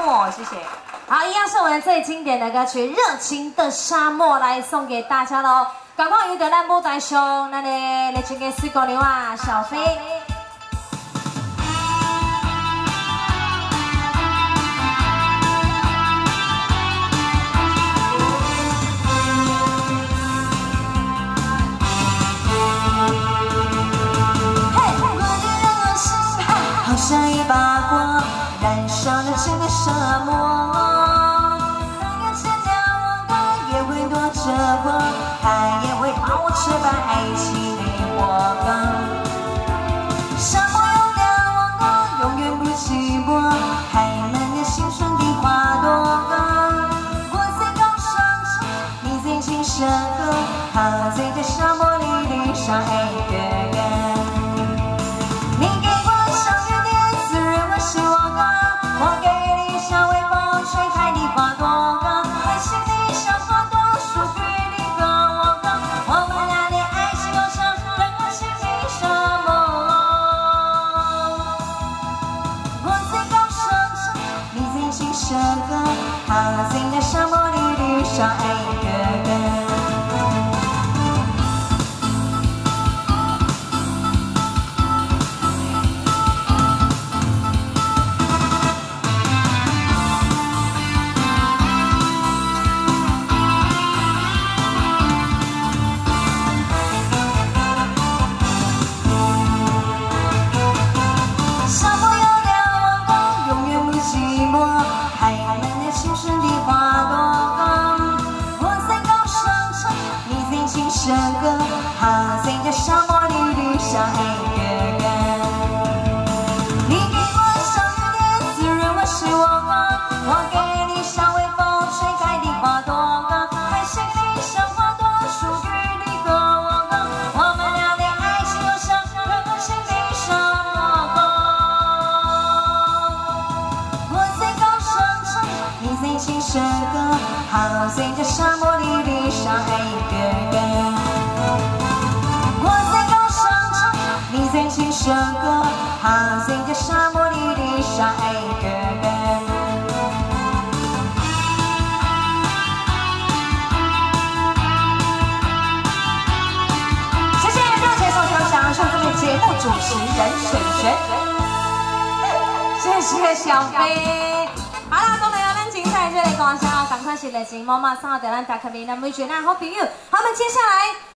漠，谢谢。好，一样是我们最经典的歌曲《热情的沙漠》来送给大家喽。赶快有点咱舞台上，咱的热情的水姑娘啊，小飞。 好像一把火，燃烧了整个沙漠。看眼前两个也会躲着我，它也会把我翅膀爱情的火光。沙漠有两个永远不寂寞，开满了心上的花朵。我在高声唱，你在轻声和，好在这沙漠里绿上爱的歌。 我给你像微风吹开的花朵，爱心里像花朵属于你和我。我们俩的爱情就像热情的沙漠。我在高声唱，你在轻声和，好在那沙漠里绿上爱的歌。 这个好在这沙漠里绿上爱的歌。你给我像雨点滋润我心窝，我给你像微风吹开的花朵，爱心里像花朵属于你和我。我们俩的爱情就像热情的沙漠。我在高声唱，你在轻声歌，好在这沙漠里绿上爱的歌。 你在轻声歌，好在这沙漠里绿上爱的歌。 谢谢热情送球享受这个节目主持人水璇，谢谢小飞。好啦，当然有咱精彩这类歌声，赶快是热情，马上要带咱打开面的每一位好朋友。好，我们接下来。